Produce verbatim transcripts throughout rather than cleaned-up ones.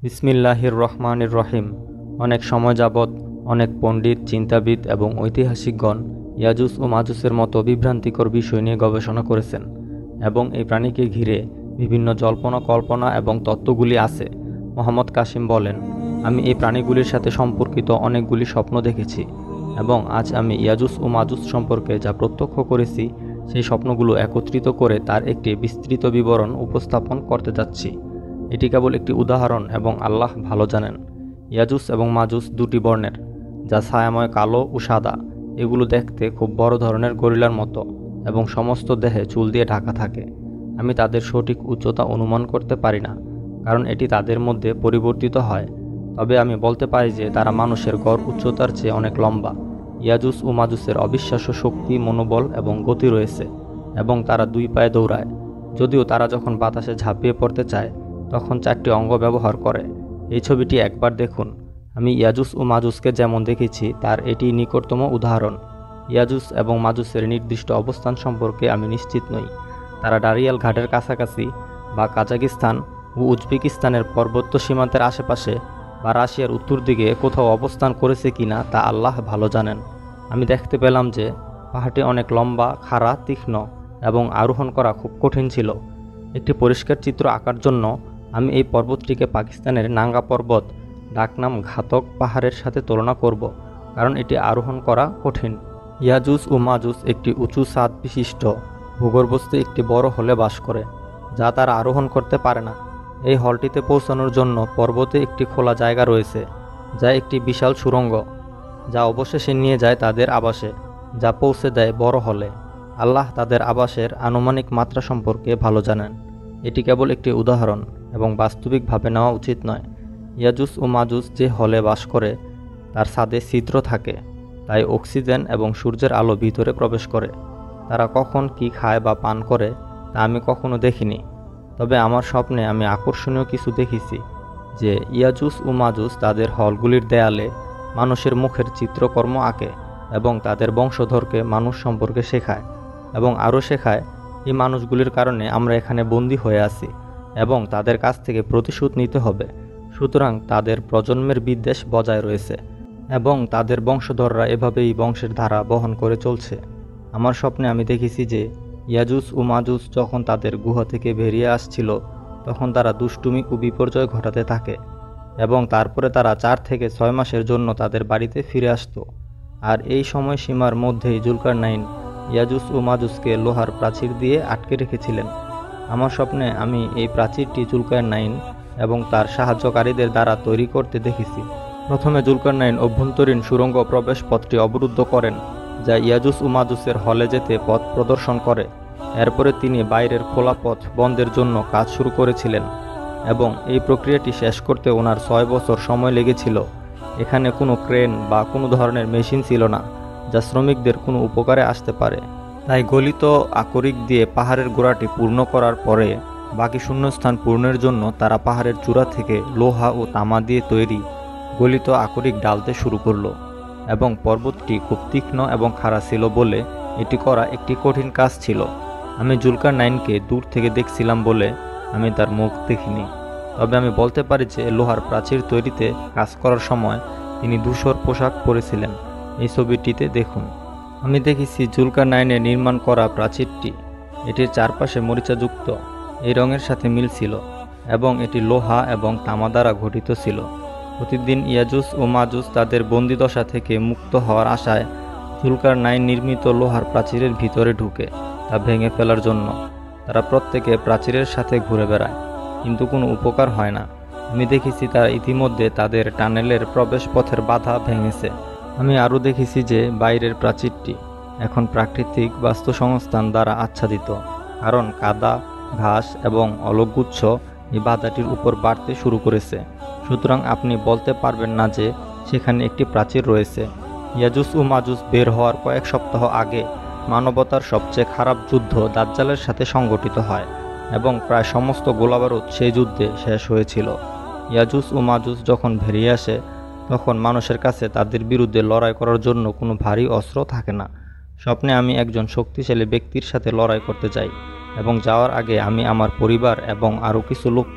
বিসমিল্লাহির রহমানির রহিম। অনেক সময় যাবৎ অনেক পণ্ডিত, চিন্তাবিদ এবং ঐতিহাসিকগণ ইয়াজুজ ও মাজুসের মতো বিভ্রান্তিকর বিষয় নিয়ে গবেষণা করেছেন এবং এই প্রাণীকে ঘিরে বিভিন্ন জল্পনা কল্পনা এবং তত্ত্বগুলি আছে। মোহাম্মদ কাসিম বলেন, আমি এই প্রাণীগুলির সাথে সম্পর্কিত অনেকগুলি স্বপ্ন দেখেছি এবং আজ আমি ইয়াজুজ ও মাজুস সম্পর্কে যা প্রত্যক্ষ করেছি সেই স্বপ্নগুলো একত্রিত করে তার একটি বিস্তৃত বিবরণ উপস্থাপন করতে যাচ্ছি। এটি কেবল একটি উদাহরণ এবং আল্লাহ ভালো জানেন। ইয়াজুজ এবং মাজুস দুটি বর্ণের, যা ছায়াময় কালো ও সাদা। এগুলো দেখতে খুব বড় ধরনের গরিলার মতো এবং সমস্ত দেহে চুল দিয়ে ঢাকা থাকে। আমি তাদের সঠিক উচ্চতা অনুমান করতে পারি না, কারণ এটি তাদের মধ্যে পরিবর্তিত হয়। তবে আমি বলতে পারি যে তারা মানুষের গড় উচ্চতার চেয়ে অনেক লম্বা। ইয়াজুজ ও মাজুসের অবিশ্বাস্য শক্তি, মনোবল এবং গতি রয়েছে এবং তারা দুই পায়ে দৌড়ায়। যদিও তারা যখন বাতাসে ঝাঁপিয়ে পড়তে চায় তখন চারটি অঙ্গ ব্যবহার করে। এই ছবিটি একবার দেখুন। আমি ইয়াজুজ ও মাজুসকে যেমন দেখেছি তার এটি নিকটতম উদাহরণ। ইয়াজুজ এবং মাজুসের নির্দিষ্ট অবস্থান সম্পর্কে আমি নিশ্চিত নই। তারা ডারিয়াল ঘাটের কাছাকাছি বা কাজাকিস্তান ও উজবেকিস্তানের পার্বত্য সীমান্তের আশেপাশে বা রাশিয়ার উত্তর দিকে কোথাও অবস্থান করেছে কিনা তা আল্লাহ ভালো জানেন। আমি দেখতে পেলাম যে পাহাড়টি অনেক লম্বা, খাড়া, তীক্ষ্ণ এবং আরোহণ করা খুব কঠিন ছিল। একটি পরিষ্কার চিত্র আঁকার জন্য আমি এই পর্বতটিকে পাকিস্তানের নাঙ্গা পর্বত, ডাকনাম ঘাতক পাহাড়ের সাথে তুলনা করব, কারণ এটি আরোহণ করা কঠিন। ইয়াজুজ ও মাজুস একটি উঁচু ছাদ বিশিষ্ট ভূগর্ভস্থ একটি বড় হলে বাস করে, যা তারা আরোহণ করতে পারে না। এই হলটিতে পৌঁছানোর জন্য পর্বতে একটি খোলা জায়গা রয়েছে, যা একটি বিশাল সুড়ঙ্গ, যা অবশেষে নিয়ে যায় তাদের আবাসে, যা পৌঁছে দেয় বড় হলে। আল্লাহ তাদের আবাসের আনুমানিক মাত্রা সম্পর্কে ভালো জানেন। এটি কেবল একটি উদাহরণ এবং বাস্তবিকভাবে নেওয়া উচিত নয়। ইয়াজুজ ও মাজুস যে হলে বাস করে তার ছাদে ছিদ্র থাকে, তাই অক্সিজেন এবং সূর্যের আলো ভিতরে প্রবেশ করে। তারা কখন কি খায় বা পান করে তা আমি কখনো দেখিনি, তবে আমার স্বপ্নে আমি আকর্ষণীয় কিছু দেখেছি যে ইয়াজুজ ও মাজুস তাদের হলগুলির দেয়ালে মানুষের মুখের চিত্রকর্ম আঁকে এবং তাদের বংশধরকে মানুষ সম্পর্কে শেখায় এবং আরও শেখায় এই মানুষগুলির কারণে আমরা এখানে বন্দী হয়ে আছি এবং তাদের কাছ থেকে প্রতিশোধ নিতে হবে। সুতরাং তাদের প্রজন্মের বিদ্বেষ বজায় রয়েছে এবং তাদের বংশধররা এভাবেই বংশের ধারা বহন করে চলছে। আমার স্বপ্নে আমি দেখেছি যে ইয়াজুজ ও মাজুস যখন তাদের গুহা থেকে বেরিয়ে আসছিল তখন তারা দুষ্টুমি ও বিপর্যয় ঘটাতে থাকে এবং তারপরে তারা চার থেকে ছয় মাসের জন্য তাদের বাড়িতে ফিরে আসত। আর এই সময়সীমার মধ্যেই জুলকারনাইন ইয়াজুজ ও মাজুসকে লোহার প্রাচীর দিয়ে আটকে রেখেছিলেন। আমার স্বপ্নে আমি এই প্রাচীরটি জুলকারনাইন এবং তার সাহায্যকারীদের দ্বারা তৈরি করতে দেখেছি। প্রথমে জুলকারনাইন অভ্যন্তরীণ সুড়ঙ্গ প্রবেশ পথটি অবরুদ্ধ করেন, যা ইয়াজুজ ও মাজুসের হলে যেতে পথ প্রদর্শন করে। এরপরে তিনি বাইরের খোলা পথ বন্ধের জন্য কাজ শুরু করেছিলেন এবং এই প্রক্রিয়াটি শেষ করতে ওনার ছয় বছর সময় লেগেছিল। এখানে কোনো ক্রেন বা কোনো ধরনের মেশিন ছিল না যা শ্রমিকদের কোনো উপকারে আসতে পারে। তাই গলিত আকরিক দিয়ে পাহাড়ের গোড়াটি পূর্ণ করার পরে বাকি শূন্যস্থান পূর্ণের জন্য তারা পাহাড়ের চূড়া থেকে লোহা ও তামা দিয়ে তৈরি গলিত আকরিক ডালতে শুরু করলো এবং পর্বতটি খুব তীক্ষ্ণ এবং খাড়া ছিল বলে এটি করা একটি কঠিন কাজ ছিল। আমি জুলকারনাইনকে দূর থেকে দেখছিলাম বলে আমি তার মুখ দেখিনি, তবে আমি বলতে পারি যে লোহার প্রাচীর তৈরিতে কাজ করার সময় তিনি ধূসর পোশাক পরেছিলেন। এই ছবিটিতে দেখুন। আমি দেখেছি জুলকারনাইনের নির্মাণ করা প্রাচীরটি, এটির চারপাশে মরিচাযুক্ত এই রঙের সাথে মিল ছিল এবং এটি লোহা এবং তামা দ্বারা গঠিত ছিল। প্রতিদিন ইয়াজুজ ও মাজুস তাদের বন্দিদশা থেকে মুক্ত হওয়ার আশায় জুলকারনাইন নির্মিত লোহার প্রাচীরের ভিতরে ঢুকে তা ভেঙে ফেলার জন্য। তারা প্রত্যেকে প্রাচীরের সাথে ঘুরে বেড়ায়, কিন্তু কোনো উপকার হয় না। আমি দেখেছি তারা ইতিমধ্যে তাদের টানেলের প্রবেশ পথের বাধা ভেঙেছে। আমি আরও দেখেছি যে বাইরের প্রাচীরটি এখন প্রাকৃতিক বাস্তুসংস্থান দ্বারা আচ্ছাদিত, কারণ কাদা, ঘাস এবং অলগুচ্ছ এই বাধাটির উপর বাড়তে শুরু করেছে। সুতরাং আপনি বলতে পারবেন না যে সেখানে একটি প্রাচীর রয়েছে। ইয়াজুজ ও মাজুস বের হওয়ার কয়েক সপ্তাহ আগে মানবতার সবচেয়ে খারাপ যুদ্ধ দাজ্জালের সাথে সংগঠিত হয় এবং প্রায় সমস্ত গোলাবারুদ সেই যুদ্ধে শেষ হয়েছিল। ইয়াজুজ ও মাজুস যখন বেরিয়ে আসে তখন মানুষের কাছে তাদের বিরুদ্ধে লড়াই করার জন্য কোনো ভারী অস্ত্র থাকে না। স্বপ্নে আমি একজন শক্তিশালী ব্যক্তির সাথে লড়াই করতে চাই এবং যাওয়ার আগে আমি আমার পরিবার এবং আরও কিছু লোককে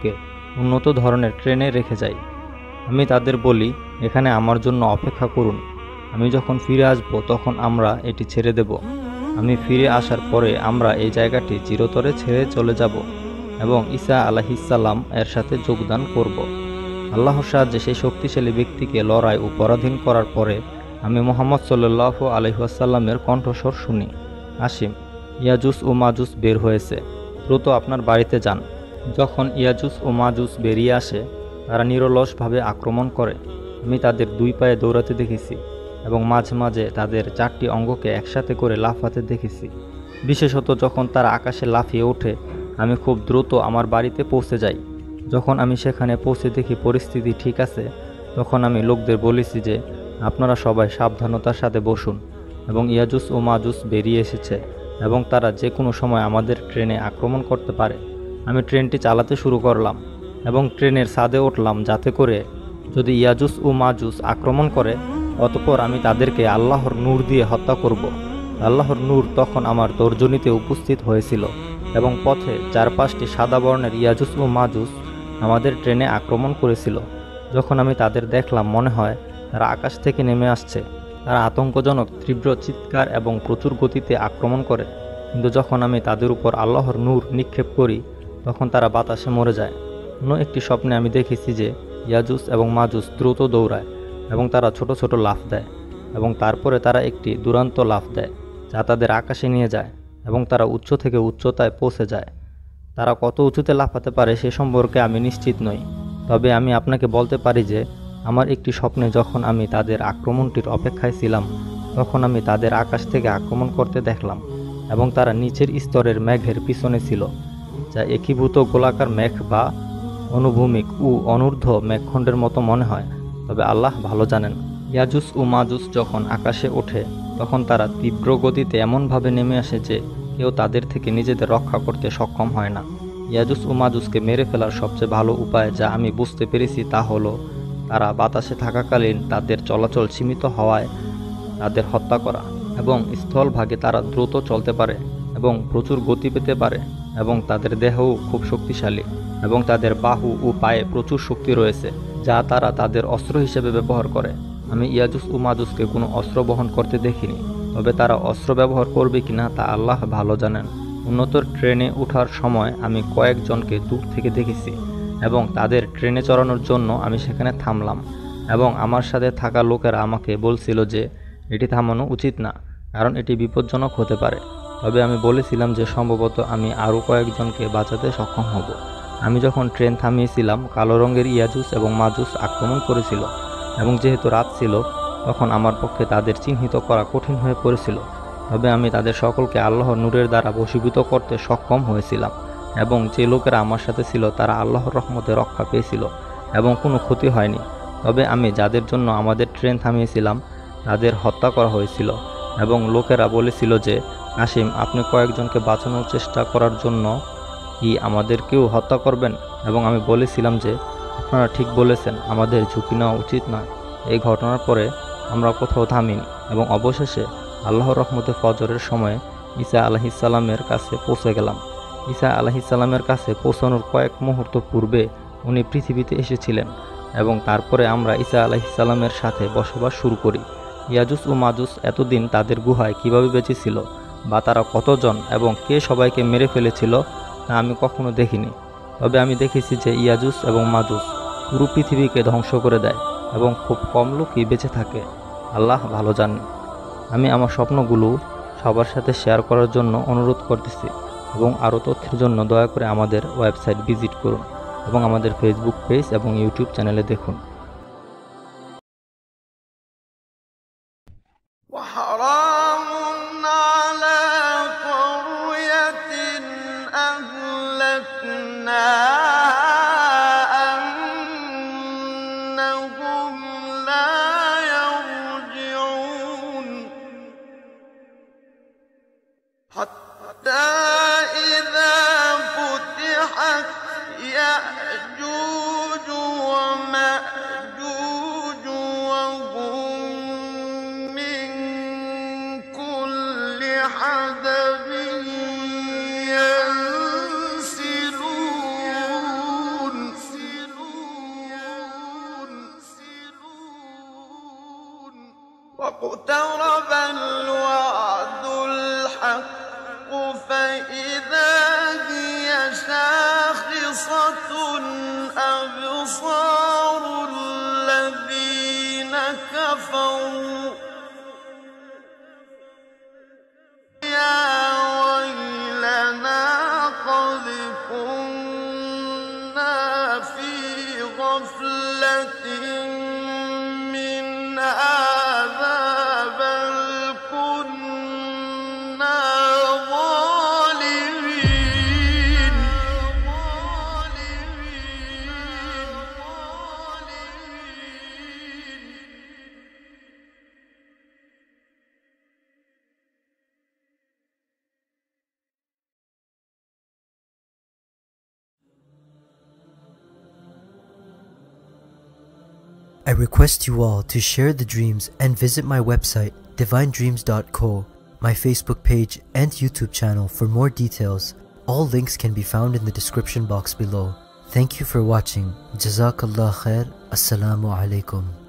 উন্নত ধরনের ট্রেনে রেখে যাই। আমি তাদের বলি, এখানে আমার জন্য অপেক্ষা করুন, আমি যখন ফিরে আসব তখন আমরা এটি ছেড়ে দেব। আমি ফিরে আসার পরে আমরা এই জায়গাটি চিরতরে ছেড়ে চলে যাব এবং ঈসা আলাইহিসসালাম এর সাথে যোগদান করব। আল্লাহর সাহায্যে সেই শক্তিশালী ব্যক্তিকে লড়াই ও পরাধীন করার পরে আমি মুহাম্মদ সাল্লাল্লাহু আলাইহি ওয়াসাল্লামের কণ্ঠস্বর শুনি, আসিম, ইয়াজুস ও মাজুস বের হয়েছে, দ্রুত আপনার বাড়িতে যান। যখন ইয়াজুস ও মাজুস বেরিয়ে আসে তারা নিরলসভাবে আক্রমণ করে। আমি তাদের দুই পায়ে দৌড়াতে দেখেছি এবং মাঝে মাঝে তাদের চারটি অঙ্গকে একসাথে করে লাফাতে দেখেছি। বিশেষত যখন তারা আকাশে লাফিয়ে ওঠে আমি খুব দ্রুত আমার বাড়িতে পৌঁছে যাই। যখন আমি সেখানে পৌঁছে দেখি পরিস্থিতি ঠিক আছে, তখন আমি লোকদের বলেছি যে আপনারা সবাই সাবধানতার সাথে বসুন এবং ইয়াজুস ও মাজুস বেরিয়ে এসেছে এবং তারা যে কোনো সময় আমাদের ট্রেনে আক্রমণ করতে পারে। আমি ট্রেনটি চালাতে শুরু করলাম এবং ট্রেনের ছাদে উঠলাম যাতে করে যদি ইয়াজুস ও মাজুস আক্রমণ করে অতঃপর আমি তাদেরকে আল্লাহর নূর দিয়ে হত্যা করব। আল্লাহর নূর তখন আমার তর্জনীতে উপস্থিত হয়েছিল এবং পথে চার পাঁচটি সাদা বর্ণের ইয়াজুস ও মাজুস আমাদের ট্রেনে আক্রমণ করেছিল। যখন আমি তাদের দেখলাম মনে হয় তারা আকাশ থেকে নেমে আসছে। তারা আতঙ্কজনক তীব্র চিৎকার এবং প্রচুর গতিতে আক্রমণ করে, কিন্তু যখন আমি তাদের উপর আল্লাহর নূর নিক্ষেপ করি তখন তারা বাতাসে মরে যায়। অন্য একটি স্বপ্নে আমি দেখেছি যে ইয়াজুস এবং মাজুস দ্রুত দৌড়ায় এবং তারা ছোট ছোট লাফ দেয় এবং তারপরে তারা একটি দুরন্ত লাফ দেয় যা তাদের আকাশে নিয়ে যায় এবং তারা উচ্চ থেকে উচ্চতায় পৌঁছে যায়। তারা কত উঁচুতে লাফাতে পারে সে সম্পর্কে আমি নিশ্চিত নই, তবে আমি আপনাকে বলতে পারি যে আমার একটি স্বপ্নে যখন আমি তাদের আক্রমণটির অপেক্ষায় ছিলাম তখন আমি তাদের আকাশ থেকে আক্রমণ করতে দেখলাম এবং তারা নিচের স্তরের মেঘের পিছনে ছিল, যা একীভূত গোলাকার মেঘ বা অনুভূমিক ও অনূর্ধ্ব মেঘখণ্ডের মতো মনে হয়, তবে আল্লাহ ভালো জানেন। ইয়াজুস ও মাজুস যখন আকাশে ওঠে তখন তারা তীব্র গতিতে এমনভাবে নেমে আসে যে কেউ তাদের থেকে নিজেদের রক্ষা করতে সক্ষম হয় না। ইয়াজুস ও মাজুসকে মেরে ফেলার সবচেয়ে ভালো উপায় যা আমি বুঝতে পেরেছি তা হলো তারা বাতাসে থাকাকালীন তাদের চলাচল সীমিত হওয়ায় তাদের হত্যা করা এবং স্থলভাগে তারা দ্রুত চলতে পারে এবং প্রচুর গতি পেতে পারে এবং তাদের দেহও খুব শক্তিশালী এবং তাদের বাহু ও পায়ে প্রচুর শক্তি রয়েছে যা তারা তাদের অস্ত্র হিসেবে ব্যবহার করে। আমি ইয়াজুস ও মাজুসকে কোনো অস্ত্র বহন করতে দেখিনি, তবে তারা অস্ত্র ব্যবহার করবে কিনা তা আল্লাহ ভালো জানেন। উন্নত ট্রেনে ওঠার সময় আমি কয়েকজনকে দূর থেকে দেখেছি এবং তাদের ট্রেনে চড়ানোর জন্য আমি সেখানে থামলাম এবং আমার সাথে থাকা লোকেরা আমাকে বলছিল যে এটি থামানো উচিত না কারণ এটি বিপজ্জনক হতে পারে, তবে আমি বলেছিলাম যে সম্ভবত আমি আরও কয়েকজনকে বাঁচাতে সক্ষম হব। আমি যখন ট্রেন থামিয়েছিলাম কালো রঙের ইয়াজুস এবং মাজুস আক্রমণ করেছিল এবং যেহেতু রাত ছিল তখন আমার পক্ষে তাদের চিহ্নিত করা কঠিন হয়ে পড়েছিল, তবে আমি তাদের সকলকে আল্লাহর নূরের দ্বারা বশীভূত করতে সক্ষম হয়েছিলাম এবং যে লোকেরা আমার সাথে ছিল তারা আল্লাহর রহমতে রক্ষা পেয়েছিল এবং কোনো ক্ষতি হয়নি। তবে আমি যাদের জন্য আমাদের ট্রেন থামিয়েছিলাম তাদের হত্যা করা হয়েছিল এবং লোকেরা বলেছিল যে আসিম, আপনি কয়েকজনকে বাঁচানোর চেষ্টা করার জন্য কি আমাদেরকেও হত্যা করবেন? এবং আমি বলেছিলাম যে আপনারা ঠিক বলেছেন, আমাদের ঝুঁকি নেওয়া উচিত নয়। এই ঘটনার পরে আমরা কোথাও থামিনি এবং অবশেষে আল্লাহর রহমতে ফজরের সময়ে ঈসা আলাইহিসসালামের কাছে পৌঁছে গেলাম। ঈসা আলাইহিসসালামের কাছে পৌঁছানোর কয়েক মুহূর্ত পূর্বে উনি পৃথিবীতে এসেছিলেন এবং তারপরে আমরা ঈসা আলাইহিসসালামের সাথে বসবাস শুরু করি। ইয়াজুস ও মাজুস এতদিন তাদের গুহায় কিভাবে বেঁচে ছিল বা তারা কতজন এবং কে সবাইকে মেরে ফেলেছিল তা আমি কখনো দেখিনি, তবে আমি দেখেছি যে ইয়াজুস এবং মাজুস পুরো পৃথিবীকে ধ্বংস করে দেয় এবং খুব কম লোকই বেঁচে থাকে। আল্লাহ ভালো জানেন। আমি আমার স্বপ্নগুলো সবার সাথে শেয়ার করার জন্য অনুরোধ করতেছি এবং আরও তথ্যের জন্য দয়া করে আমাদের ওয়েবসাইট ভিজিট করুন এবং আমাদের ফেসবুক পেজ এবং ইউটিউব চ্যানেলে দেখুন। واقترب الوعد الحق فإذا هي شاخصة أبصار الذين كفروا يا ويلنا قد كنا في غفلة من هذا بل كنا ظالمين. I request you all to share the dreams and visit my website divine dreams dot co, my Facebook page and YouTube channel for more details. All links can be found in the description box below. Thank you for watching. Jazakallah khair. Assalamu alaikum.